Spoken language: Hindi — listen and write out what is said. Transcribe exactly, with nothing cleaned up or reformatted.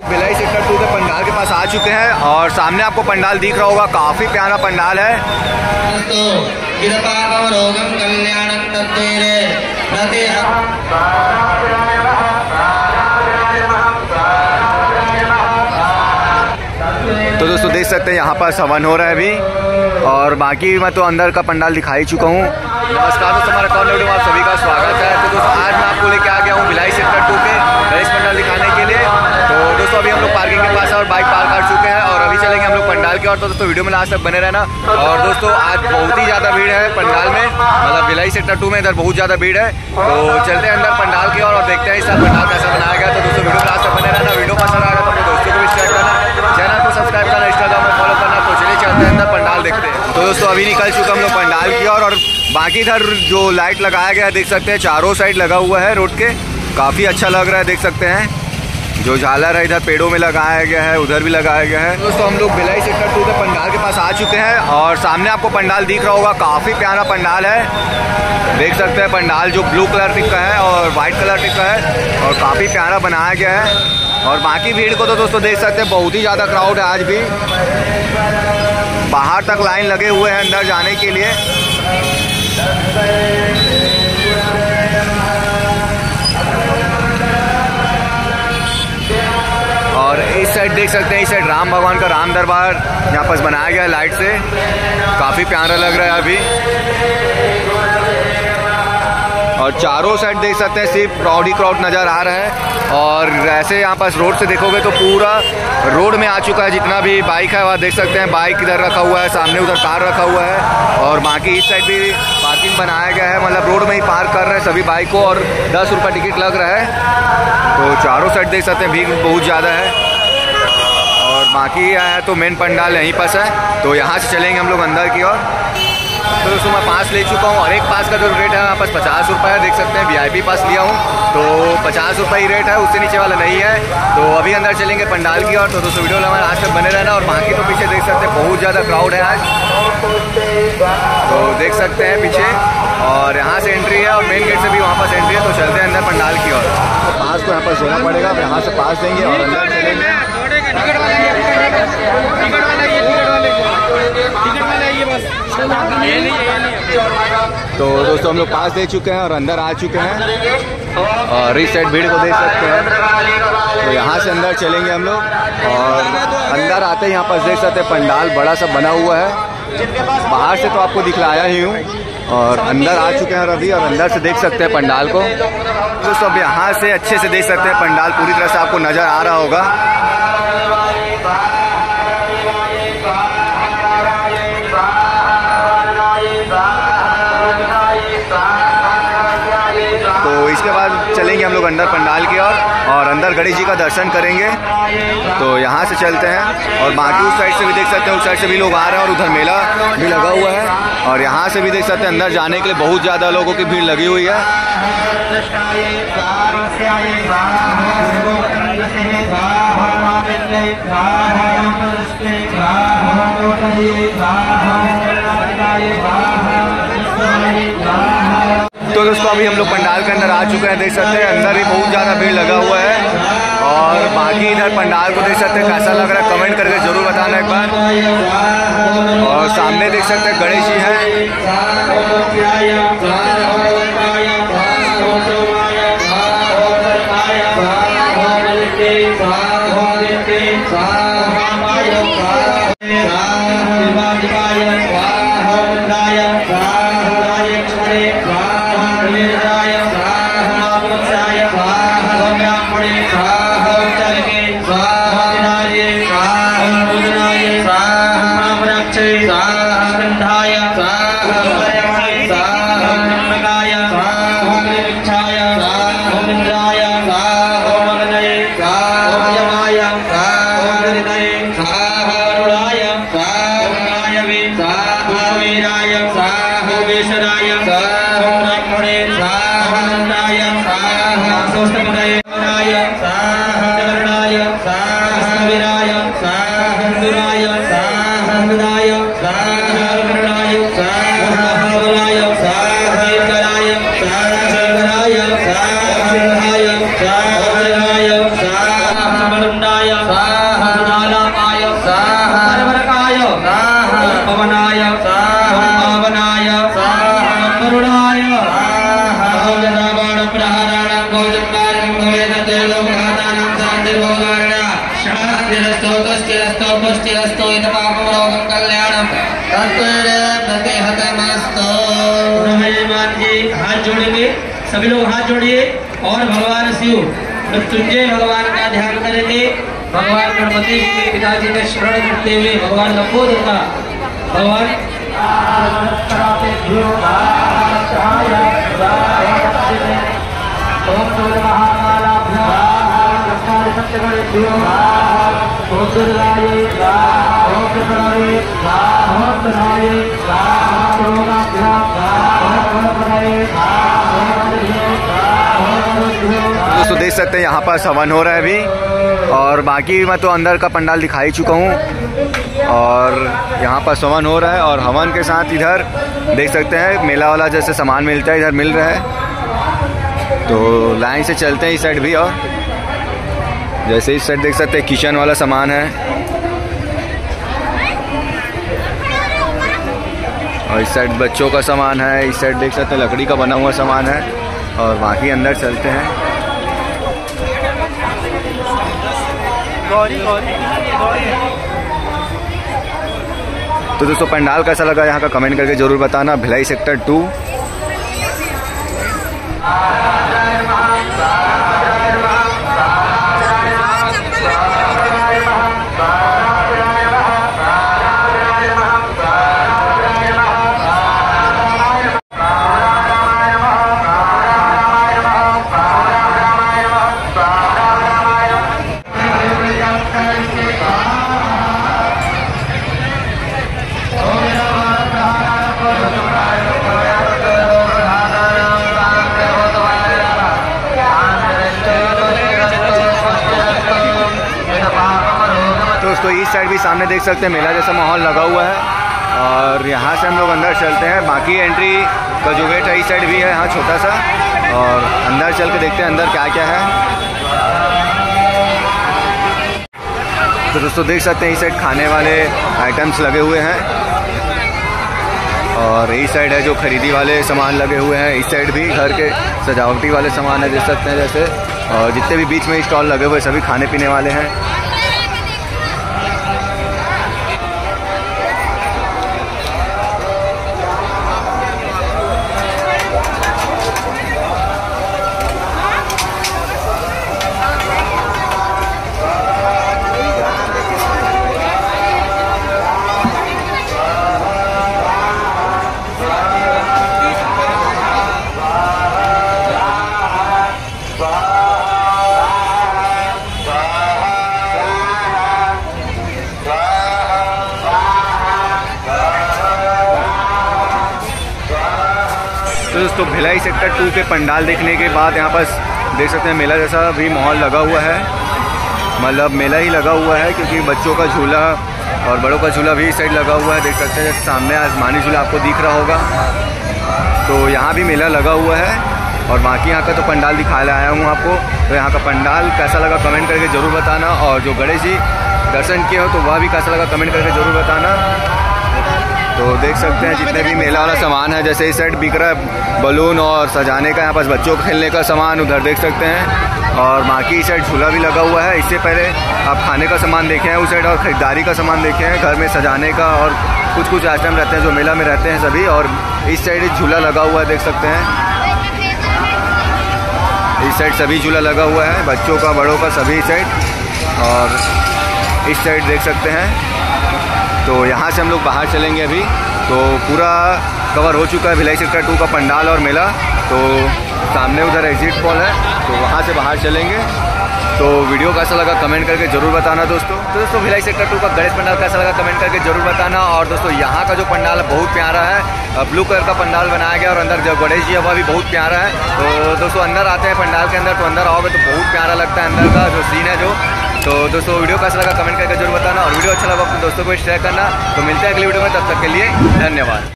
भिलाई सेक्टर टू के पंडाल के पास आ चुके हैं और सामने आपको पंडाल दिख रहा होगा, काफी प्यारा पंडाल है। तो दोस्तों देख सकते हैं यहाँ पर हवन हो रहा है अभी, और बाकी मैं तो अंदर का पंडाल दिखा ही चुका हूँ। नमस्कार दोस्तों, हमारा कॉल वीडियो में आप सभी का स्वागत है। तो दोस्तों आज मैं आपको लेके आ गया हूँ भिलाई सेक्टर टू के गणेश पंडाल दिखाने के लिए। तो दोस्तों अभी हम लोग पार्किंग के पास और बाइक पार्क कर चुके हैं और अभी चलेंगे हम लोग पंडाल की ओर। तो दोस्तों वीडियो में लास्ट तक बने रहना। और दोस्तों आज बहुत ही ज़्यादा भीड़ है पंडाल में, मतलब भिलाई सेक्टर टू में इधर बहुत ज़्यादा भीड़ है। तो चलते हैं अंदर पंडाल की ओर और देखते हैं इस पंडाल कैसा बनाया गया। तो दोस्तों वीडियो में लास्ट तक बने रहना। वीडियो पसंद आएगा तो अपने दोस्तों को भी शेयर करना, चैनल को सब्सक्राइब करना, इंस्टाग्राम में फॉलो करना। तो चलिए चलते हैं अंदर पंडाल देखते हैं। तो दोस्तों अभी निकल चुका हम लोग पंडाल की ओर और बाकी इधर जो लाइट लगाया गया है देख सकते हैं, चारों साइड लगा हुआ है रोड के, काफ़ी अच्छा लग रहा है। देख सकते हैं जो झालर है इधर पेड़ों में लगाया गया है, उधर भी लगाया गया है। दोस्तों हम लोग भिलाई सेक्टर टू के पंडाल के पास आ चुके हैं और सामने आपको पंडाल दिख रहा होगा, काफ़ी प्यारा पंडाल है। देख सकते हैं पंडाल जो ब्लू कलर का है और वाइट कलर का है और काफ़ी प्यारा बनाया गया है। और बाकी भीड़ को तो दोस्तों देख सकते हैं, बहुत ही ज़्यादा क्राउड है आज भी, बाहर तक लाइन लगे हुए हैं अंदर जाने के लिए। और इस साइड देख सकते हैं, इस साइड राम भगवान का राम दरबार यहाँ पर बनाया गया है लाइट से, काफ़ी प्यारा लग रहा है अभी। और चारों साइड देख सकते हैं सिर्फ क्राउड ही क्राउड नज़र आ रहा है। और ऐसे यहाँ पास रोड से देखोगे तो पूरा रोड में आ चुका है, जितना भी बाइक है वहाँ देख सकते हैं, बाइक इधर रखा हुआ है, सामने उधर कार रखा हुआ है। और बाकी इस साइड भी पार्किंग बनाया गया है, मतलब रोड में ही पार्क कर रहे हैं सभी बाइक को और दस रुपये टिकट लग रहा है। तो चारों साइड देख सकते हैं भीड़ बहुत ज़्यादा है। और बाकी है तो मेन पंडाल यहीं पास है, तो यहाँ से चलेंगे हम लोग अंदर की ओर। तो दोस्तों मैं पास ले चुका हूँ और एक पास का जो रेट है यहाँ पास पचास रुपये है, देख सकते हैं वीआईपी पास लिया हूँ तो पचास रुपये ही रेट है, उससे नीचे वाला नहीं है। तो अभी अंदर चलेंगे पंडाल की ओर। तो दोस्तों वीडियो हमारे आज तक बने रहना। और बाकी तो पीछे देख सकते हैं बहुत ज़्यादा क्राउड है आज, तो देख सकते हैं पीछे। और यहाँ से एंट्री है और मेन गेट से भी वहाँ पास एंट्री है। तो चलते हैं अंदर पंडाल की ओर। तो पास को यहाँ पर देना पड़ेगा, यहाँ से पास देंगे और अंदर चलेंगे। तो दोस्तों हम लोग पास दे चुके हैं और अंदर आ चुके हैं और इस साइड भीड़ को देख सकते हैं। तो यहाँ से अंदर चलेंगे हम लोग और अंदर आते हैं यहाँ पर देख सकते हैं पंडाल बड़ा सा बना हुआ है। बाहर से तो आपको दिखलाया ही हूँ और अंदर आ चुके हैं और अभी और अंदर से देख सकते हैं पंडाल को। दोस्तों अब यहाँ से अच्छे से देख सकते हैं पंडाल पूरी तरह से आपको नज़र आ रहा होगा। तो इसके बाद चलेंगे हम लोग अंदर पंडाल की ओर और अंदर गणेश जी का दर्शन करेंगे। तो यहाँ से चलते हैं और बाकी उस साइड से भी देख सकते हैं, उस साइड से भी लोग आ रहे हैं और उधर मेला भी लगा हुआ है। और यहाँ से भी देख सकते हैं अंदर जाने के लिए बहुत ज़्यादा लोगों की भीड़ लगी हुई है। तो दोस्तों अभी हम लोग पंडाल के अंदर आ चुके हैं, देख सकते हैं अंदर भी बहुत ज़्यादा भीड़ लगा हुआ है। और बाकी इधर पंडाल को देख सकते हैं कैसा लग रहा है, कमेंट करके जरूर बताना एक बार। और सामने देख सकते हैं गणेश जी हैं। स्वाहा सुनाय स्वाहा सुनालापाय स्वाहा सर्वरकाय स्वाहा पवनाय स्वाहा पावनाय स्वाहा करुणाय स्वाहा भोजनावाण प्रहाराणां भोजनानां भोजनते लोकहातानां शान्तिर्भोगार्णा शान्तिरस्तु तुष्टिरस्तु पुष्टिरस्तु इत पापरोगं कल्याणं तत्त्वेन प्रतिहतमस्तु। हनुमान जी हाथ जोड़ेंगे, सभी लोग हाथ जोड़िए और भगवान शिव मृत्युंजय भगवान का ध्यान करेंगे। भगवान गणपति जी के पिताजी में शरण करते हुए भगवान लंबोदर का भगवान दोस्तों देख सकते हैं यहाँ पर हवन हो रहा है अभी, और बाकी मैं तो अंदर का पंडाल दिखा ही चुका हूँ। और यहाँ पर हवन हो रहा है और हवन के साथ इधर देख सकते हैं मेला वाला जैसे सामान मिलता है इधर मिल रहा है। तो लाइन से चलते हैं इस साइड भी, और जैसे इस साइड देख सकते हैं किचन वाला सामान है, और इस साइड बच्चों का सामान है, इस साइड देख सकते हैं लकड़ी का बना हुआ सामान है। और बाकी अंदर चलते हैं। तो दोस्तों पंडाल कैसा लगा यहाँ का कमेंट करके ज़रूर बताना। भिलाई सेक्टर टू तो इस साइड भी सामने देख सकते हैं मेला जैसा माहौल लगा हुआ है, और यहाँ से हम लोग अंदर चलते हैं। बाकी एंट्री का जो गेट है इस साइड भी है यहाँ छोटा सा, और अंदर चल के देखते हैं अंदर क्या क्या है। तो दोस्तों देख सकते हैं इस साइड खाने वाले आइटम्स लगे हुए हैं, और इस साइड है जो खरीदी वाले सामान लगे हुए हैं। इस साइड भी घर के सजावटी वाले सामान है देख सकते हैं जैसे, और जितने भी बीच में स्टॉल लगे हुए सभी खाने पीने वाले हैं। तो दोस्तों भिलाई सेक्टर टू के पंडाल देखने के बाद यहाँ पर देख सकते हैं मेला जैसा भी माहौल लगा हुआ है, मतलब मेला ही लगा हुआ है, क्योंकि बच्चों का झूला और बड़ों का झूला भी इस साइड लगा हुआ है। देख सकते हैं सामने आसमानी झूला आपको दिख रहा होगा, तो यहाँ भी मेला लगा हुआ है। और बाकी यहाँ का तो पंडाल दिखा आया हूँ आपको। तो यहाँ का पंडाल कैसा लगा कमेंट करके ज़रूर बताना, और जो गणेश जी दर्शन किए हो तो वह भी कैसा लगा कमेंट करके ज़रूर बताना। तो देख सकते हैं जितने भी मेला वाला सामान है, जैसे इस साइड बिक रहा है बलून और सजाने का, यहाँ पास बच्चों को खेलने का सामान उधर देख सकते हैं, और बाकी इस साइड झूला भी लगा हुआ है। इससे पहले आप खाने का सामान देखे हैं उस साइड, और ख़रीदारी का सामान देखे हैं घर में सजाने का, और कुछ कुछ आइटम रहते हैं जो मेला में रहते हैं सभी। और इस साइड झूला लगा हुआ है देख सकते हैं, इस साइड सभी झूला लगा हुआ है बच्चों का बड़ों का सभी इस साइड, और इस साइड देख सकते हैं। तो यहाँ से हम लोग बाहर चलेंगे अभी, तो पूरा कवर हो चुका है भिलाई सेक्टर टू का पंडाल और मेला। तो सामने उधर एग्जिट पॉल है, तो वहाँ से बाहर चलेंगे। तो वीडियो कैसा लगा कमेंट करके जरूर बताना दोस्तों। तो दोस्तों भिलाई सेक्टर टू का गणेश पंडाल कैसा लगा कमेंट करके जरूर बताना। और दोस्तों यहाँ का जो पंडाल है बहुत प्यारा है, ब्लू कलर का पंडाल बनाया गया, और अंदर जो गणेश जी है वह भी बहुत प्यारा है। तो दोस्तों अंदर आते हैं पंडाल के अंदर, तो अंदर आओगे तो बहुत प्यारा लगता है अंदर का जो सीन है जो। तो दोस्तों वीडियो कैसा लगा कमेंट करके जरूर बताना, और वीडियो अच्छा लगा अपने दोस्तों को शेयर करना। तो मिलते हैं अगली वीडियो में, तब तक के लिए धन्यवाद।